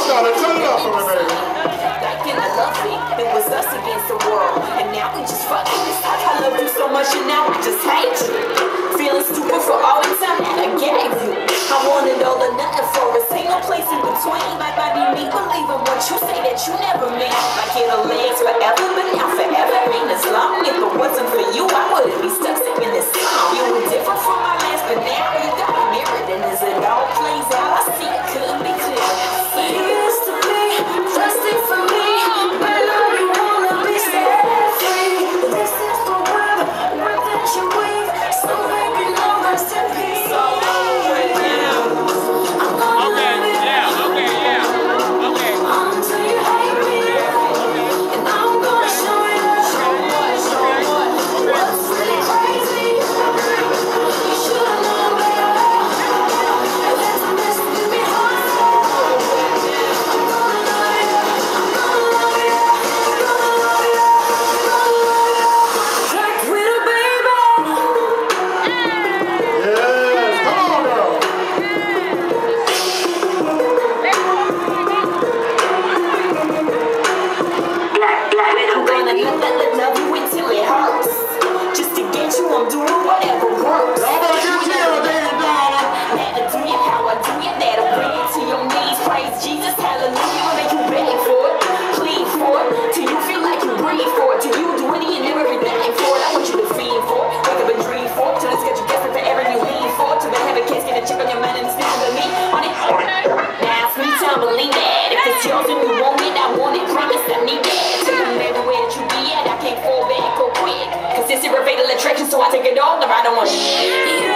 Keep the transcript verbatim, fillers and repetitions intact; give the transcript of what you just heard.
Charlotte, turn it up for me, baby. Back in the lovely, it was us against the world. And now we just fucking this life. I love you so much and now I just hate you. Feeling stupid for all the time that I gave you. I wanted all or nothing for us. Ain't no place in between. Like I be me believing what you say that you never meant. Like it'll last forever, but now forever ain't as long. If it wasn't for you, I wouldn't be stuck singing this song. You were different from my last, but now you got a mirror. And as it all plays out, I see it couldn't be clearer. You used to be trusting for me, but now you wanna be set free. This is the web, web that you weave. So baby, no rest in peace. So I take it all, if I don't want it.